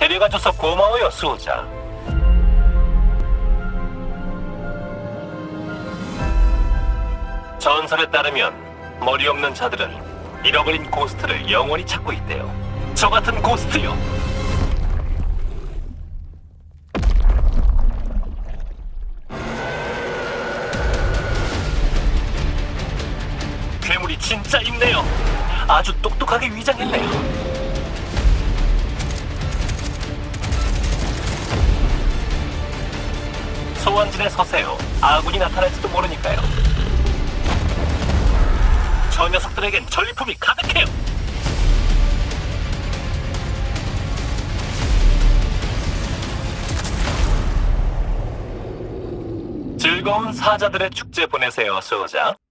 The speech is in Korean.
데려가줘서 고마워요, 수호자. 전설에 따르면 머리 없는 자들은 잃어버린 고스트를 영원히 찾고 있대요. 저 같은 고스트요. 괴물이 진짜 있네요. 아주 똑똑하게 위장했네요. 소환진에 서세요. 아군이 나타날지도 모르니까요. 저 녀석들에겐 전리품이 가득해요. 즐거운 사자들의 축제 보내세요, 수호자.